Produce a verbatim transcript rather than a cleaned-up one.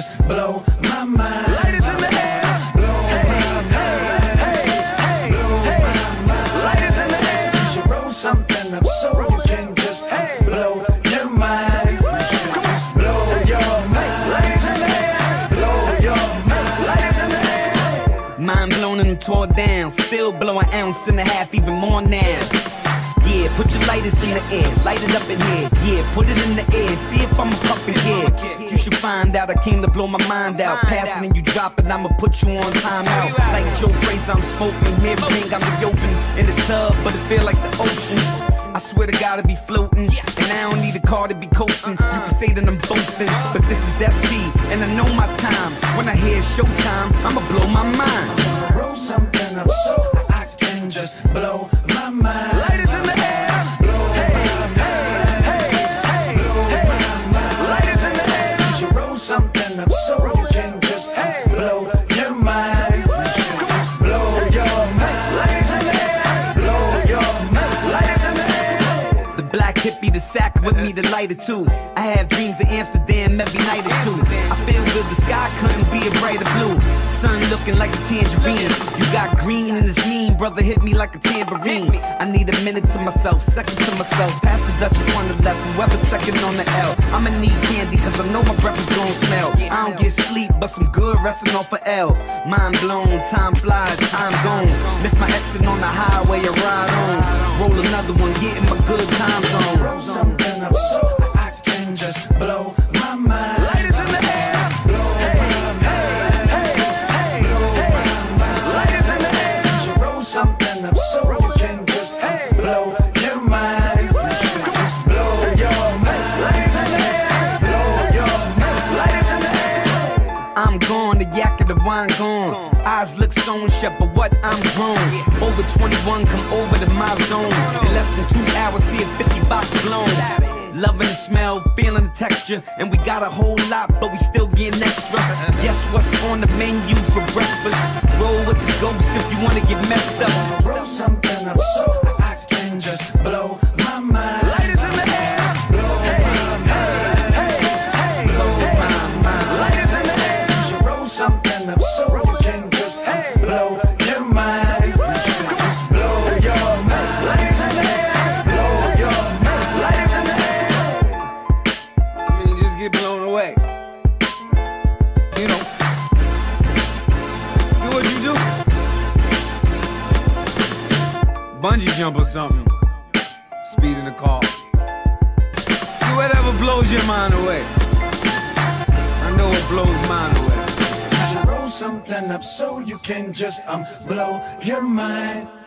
just blow my mind. Lighters in the air. Blow Hey, my mind. hey, hey, Blow hey, my mind. lighters in the air. You should roll something up so you can just blow your mind. You should just blow your mind. Lighters in the air. Blow your mind. Lighters in the air. Mind blown and tore down. Still blow an ounce and a half, even more now. Yeah, put your lighters in the air, light it up in here. Yeah, put it in the air, see if I'm a puffin' yeah. You should find out I came to blow my mind out. Passing and you drop it, I'ma put you on timeout. Like Joe Frazier, I'm smoking, mid-ring, I'm the open in the tub, but it feel like the ocean. I swear to God I be floating, and I don't need a car to be coasting. You can say that I'm boasting, but this is S P, and I know my time. When I hear showtime, I'ma blow my mind. Roll something up so I can just blow my mind. Lighters in the air. Blow Hey, my mind. hey, hey, Blow hey, my mind. lighters in the air. You should roll something up so you can just blow your mind. You should just blow your mind. Lighters in the air. Blow your mind. Lighters in the air. The black hippie, the sack with me, the lighter too. I have dreams of Amsterdam every night or two. I feel good, the sky couldn't be a brighter blue. Sun looking like a tangerine. You got green and it's mean, brother hit me like a tambourine. I need a minute to myself, second to myself. Pass the Dutch on the left, whoever's second on the L. I'ma need candy cause I know my breath is gon' smell. I don't get sleep, but some good resting off of L. Mind blown, time flies, time gone. Miss my exit on the highway, I ride on. Roll another one, get in my good time zone. Roll something up so I can just blow my mind. Lighters in the air. Blow Hey, my mind. hey, hey, Blow hey, my mind. lighters in the air. You should roll something up so you can just blow your mind. You should just blow your mind. Lighters in the air. Blow your mind. Lighters in the air. I'm gone, the yak of the wine gone. Eyes look so shut, but what I'm grown. Over twenty-one, come over to my zone. In less than two hours, see a fifty box blown. Loving the smell, feeling the texture, and we got a whole lot, but we still getting extra. Guess what's on the menu for breakfast? Roll with the ghost if you wanna get messed up. Roll something up so I can just blow my mind. Lighters in the air. Blow Hey, my mind. hey, hey, Blow hey, my mind. lighters in the air. You should roll something up so you can just blow your mind. You should just blow your mind. Lighters in the air. Blow your mind. Lighters in the air. I mean, just get blown away. You know, do what you do. Bungee jump or something. Speed in the car. Do whatever blows your mind away. I know it blows mine away. You should roll something up so you can just um blow your mind.